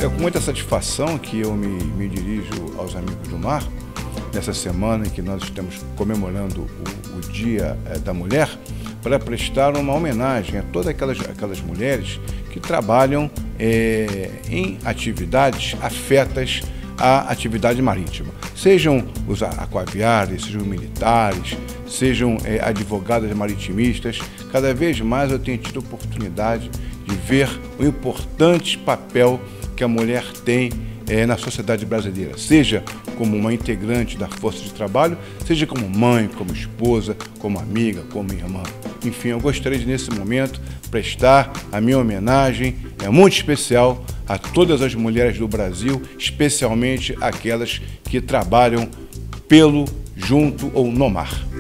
É com muita satisfação que eu me dirijo aos amigos do mar, nessa semana em que nós estamos comemorando o Dia da Mulher, para prestar uma homenagem a todas aquelas mulheres que trabalham em atividades afetas à atividade marítima. Sejam os aquaviários, sejam militares, sejam advogadas maritimistas. Cada vez mais eu tenho tido a oportunidade de ver o importante papel que a mulher tem na sociedade brasileira, seja como uma integrante da força de trabalho, seja como mãe, como esposa, como amiga, como irmã. Enfim, eu gostaria de, nesse momento, prestar a minha homenagem muito especial a todas as mulheres do Brasil, especialmente aquelas que trabalham pelo, junto ou no mar.